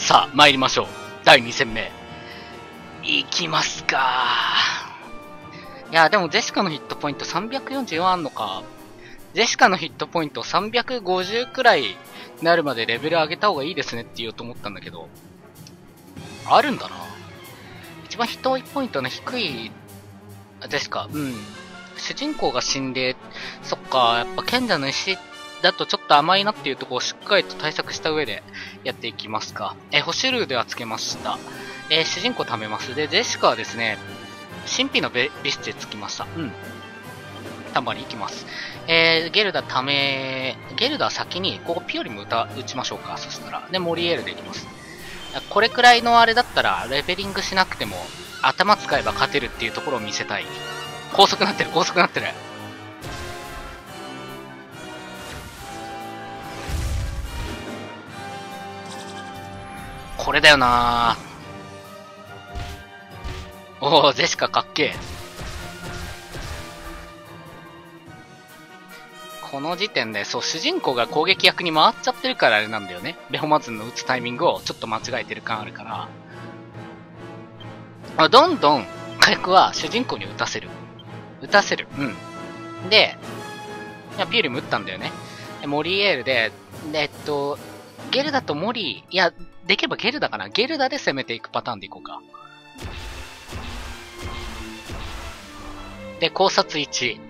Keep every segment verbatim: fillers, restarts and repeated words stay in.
さあ、参りましょう。だいに戦目。いきますか。いや、でもジェシカのヒットポイントさんびゃくよんじゅうよんあんのか。ジェシカのヒットポイントさんびゃくごじゅうくらいになるまでレベル上げた方がいいですねって言おうと思ったんだけど。あるんだな。一番ヒットポイントの低い、ジェシカ。うん。主人公が死んで、そっか、やっぱ賢者の石だとちょっと甘いなっていうところをしっかりと対策した上でやっていきますか。え、星ルーではつけました。えー、主人公貯めます。で、ジェシカはですね、神秘のベビスチェつきました。うん。タンバリンいきます。えー、ゲルダ貯め、ゲルダ先に、ここピオリも歌、打ちましょうか。そしたら。で、モリエールでいきます。これくらいのあれだったら、レベリングしなくても、頭使えば勝てるっていうところを見せたい。高速なってる、高速なってる。これだよなぁ。おお、ジェシカかっけえ。この時点で、そう、主人公が攻撃役に回っちゃってるからあれなんだよね。ベホマズンの打つタイミングをちょっと間違えてる感あるから。どんどん火薬は主人公に打たせる。打たせる。うん。で、いや、ピューリも打ったんだよね。モリエールで、で、えっと、ゲルダとモリ、いや、できればゲルダかな。ゲルダで攻めていくパターンでいこうか。で、考察いち。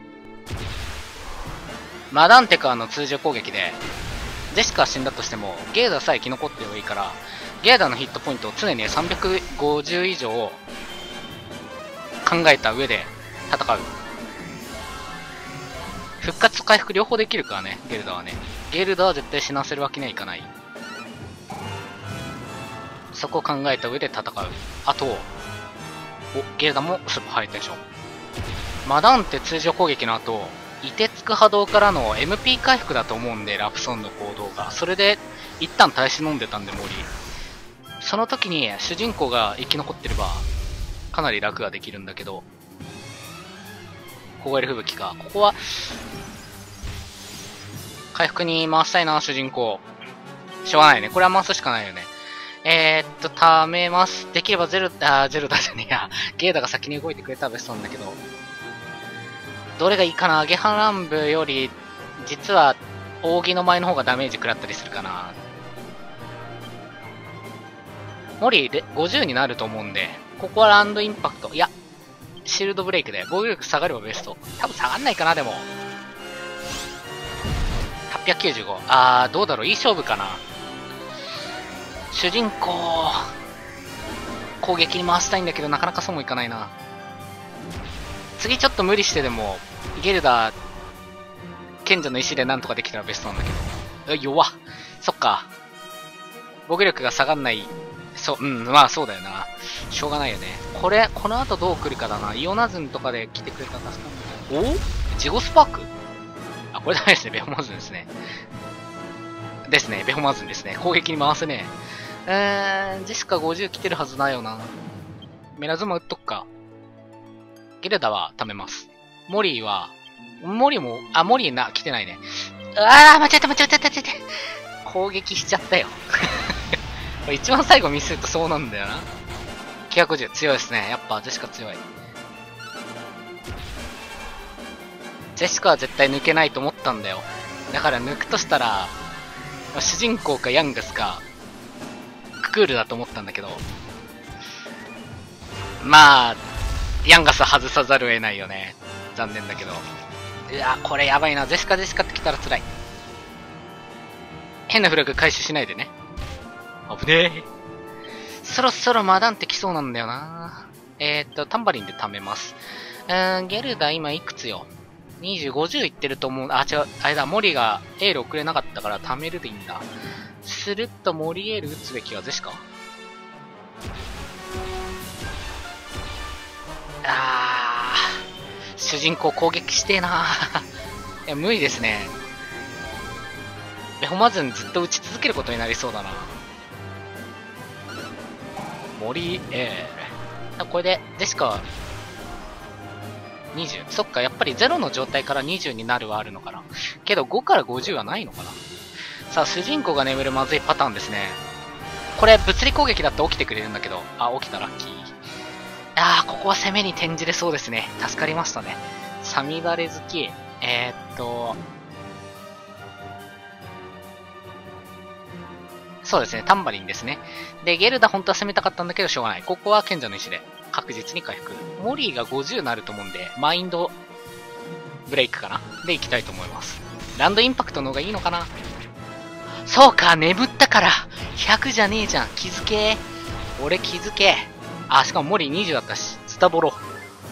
マダンテカーの通常攻撃で、ジェシカは死んだとしても、ゲーダさえ生き残ってもいいから、ゲーダのヒットポイントを常にさんびゃくごじゅう以上考えた上で戦う。復活回復両方できるからね、ゲルダはね。ゲルダは絶対死なせるわけにはいかない。そこを考えた上で戦う。あと、お、ゲルダもスーパー入ったでしょ。マダンテ通常攻撃の後、凍てつく波動からの エムピー 回復だと思うんで、ラプソンの行動が。それで、一旦耐え忍んでたんで、森。その時に主人公が生き残ってれば、かなり楽ができるんだけど、凍える吹雪か。ここは、回復に回したいな、主人公。しょうがないね。これは回すしかないよね。えー、っと、貯めます。できればゼロ、あー、ゼロだじゃねえや。ゲーダが先に動いてくれたらベストなんだけど。どれがいいかな。ゲハランブより、実は、扇の前の方がダメージ食らったりするかな。モリでごじゅうになると思うんで、ここはランドインパクト。いや、シールドブレイクで防御力下がればベスト。多分下がんないかな、でも。はっぴゃくきゅうじゅうご。あー、どうだろう。いい勝負かな。主人公、攻撃に回したいんだけど、なかなかそうもいかないな。次ちょっと無理してでも、ゲルダ、賢者の石でなんとかできたらベストなんだけど。弱っ。そっか。防御力が下がんない。そう、うん、まあそうだよな。しょうがないよね。これ、この後どう来るかだな。イオナズンとかで来てくれたら助かるんだけど。おジゴスパークあ、これダメですね。ベホマズンですね。ですね。ベホマズンですね。攻撃に回すね。えー、ジェシカごじゅう来てるはずだよな。メラズマ打っとくか。ゲルダは貯めます。モリーは、モリーも、あ、モリーな、来てないね。あー、間違えた間違えた間違えた。攻撃しちゃったよ。一番最後ミスるとそうなんだよな。きゅうひゃくごじゅう、強いですね。やっぱジェシカ強い。ジェシカは絶対抜けないと思ったんだよ。だから抜くとしたら、主人公かヤングスか、ククールだと思ったんだけど。まあ、ヤンガス外さざるを得ないよね。残念だけど。いや、これやばいな。ジェシカジェシカって来たら辛い。変なフラグ回収しないでね。危ねえ。そろそろマダンって来そうなんだよな。えーっと、タンバリンで貯めます。うーん、ゲルダ今いくつよ。にじゅう、ごじゅういってると思う。あ、違う。あれだ、モリがエール送れなかったから貯めるでいいんだ。するとモリエール打つべきはジェシカあー、主人公攻撃してえな。いや、無理ですね。ベホマズンずっと打ち続けることになりそうだな。モリエール。これで、ジェシカ、にじゅう。そっか、やっぱりゼロの状態からにじゅうになるはあるのかな。けどごからごじゅうはないのかな。さあ、主人公が眠るまずいパターンですね。 これ物理攻撃だって起きてくれるんだけど、あ、起きたラッキー。あー、ここは攻めに転じれそうですね。助かりましたね。サミダレ好き。えー、っと、そうですね、タンバリンですね。で、ゲルダ本当は攻めたかったんだけどしょうがない。ここは賢者の石で確実に回復。モリーがごじゅうになると思うんで、マインドブレイクかなでいきたいと思います。ランドインパクトの方がいいのかな。そうか、眠ったから。ひゃくじゃねえじゃん。気づけ。俺気づけ。あ、しかもモリーにじゅうだったし、ズタボロ。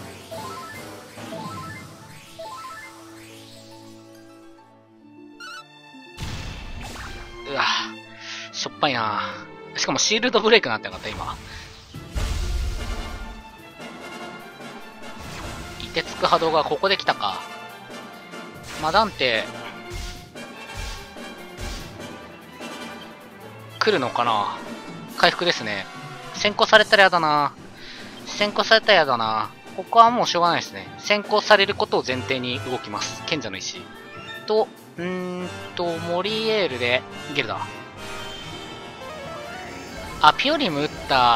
うわ、しょっぱいな。しかもシールドブレイクになってなかった、今。凍てつく波動がここで来たか。マダンテ、来るのかな。回復ですね。先行されたらやだな。先行されたらやだな。ここはもうしょうがないですね。先行されることを前提に動きます。賢者の石。と、うーんと、モリエールで、ゲルダ。あ、ピオリム打った、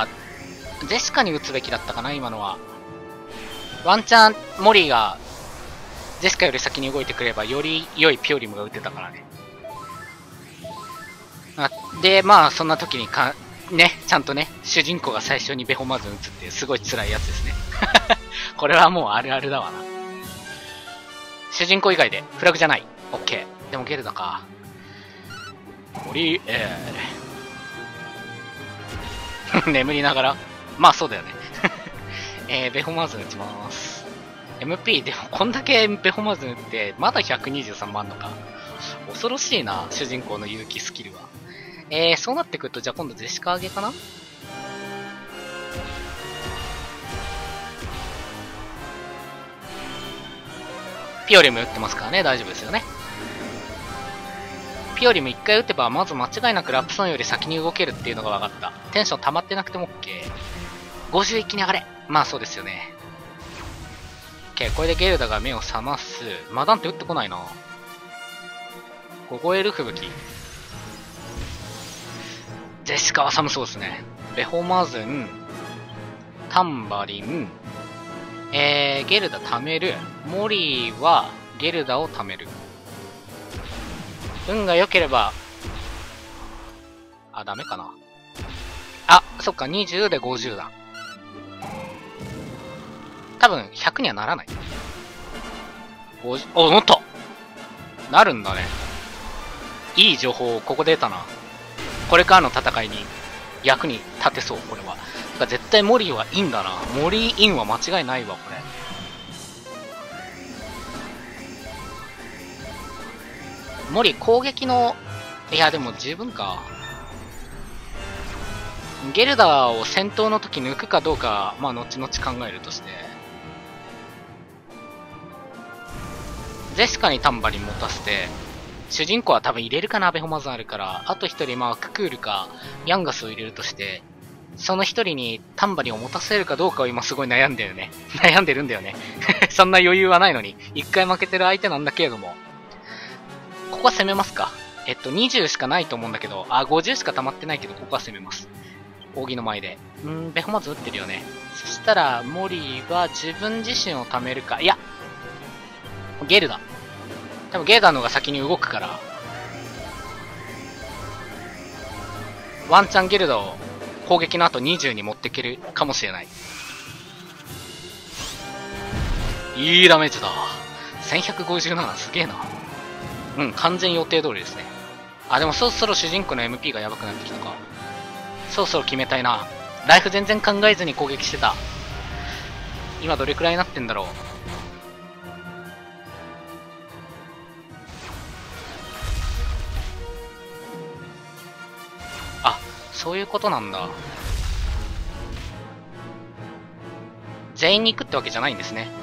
ジェシカに打つべきだったかな、今のは。ワンチャン、モリーが、ジェシカより先に動いてくれば、より良いピオリムが打てたからね。あで、まあ、そんな時にか、ね、ちゃんとね、主人公が最初にベホマズン打つっていうすごい辛いやつですね。これはもうあるあるだわな。主人公以外で、フラグじゃない。オッケー。でもゲルダか。モリエール。眠りながら。まあそうだよね。えー、ベホマズン打ちます。エムピー、でもこんだけベホマズン打って、まだひゃくにじゅうさんもあんのか。恐ろしいな、主人公の勇気スキルは。えー、そうなってくると、じゃあ今度ジェシカ上げかな。ピオリム打ってますからね、大丈夫ですよね。ピオリムいっかい打てば、まず間違いなくラプソンより先に動けるっていうのが分かった。テンション溜まってなくても OK。ごじゅう一気に上がれ。まあそうですよね。OK、これでゲルダが目を覚ます。マダンって打ってこないな。凍える吹雪。ジェシカは寒そうですね。ベホマズン、タンバリン、えー、ゲルダ貯める。モリーはゲルダを貯める。運が良ければ、あ、ダメかな。あ、そっか、にじゅうでごじゅうだ。多分、ひゃくにはならない。ごじゅう、お、もっとなるんだね。いい情報をここで得たな。これからの戦いに役に立てそう、これは。てか絶対モリーはインだな。モリーインは間違いないわ、これ。モリー攻撃の、いやでも十分か。ゲルダを戦闘の時抜くかどうか、まあ後々考えるとして。ジェシカにタンバリン持たせて、主人公は多分入れるかな、ベホマズンあるから。あと一人、まあ、ククールか、ヤンガスを入れるとして、その一人にタンバリンを持たせるかどうかを今すごい悩んでるね。悩んでるんだよね。そんな余裕はないのに。一回負けてる相手なんだけれども。ここは攻めますか。えっと、にじゅうしかないと思うんだけど、あ、ごじゅうしか溜まってないけど、ここは攻めます。扇の前で。んー、ベホマズン打ってるよね。そしたら、モリーは自分自身を貯めるか。いや、ゲルダ。多分ゲーダーの方が先に動くから、ワンチャンゲルダを攻撃の後にじゅうに持っていけるかもしれない。いいダメージだ。せんひゃくごじゅうなな、すげえな。うん、完全予定通りですね。あ、でもそろそろ主人公の エムピー がやばくなってきたか。そろそろ決めたいな。ライフ全然考えずに攻撃してた。今どれくらいになってんだろう。そういうことなんだ。全員に行くってわけじゃないんですね。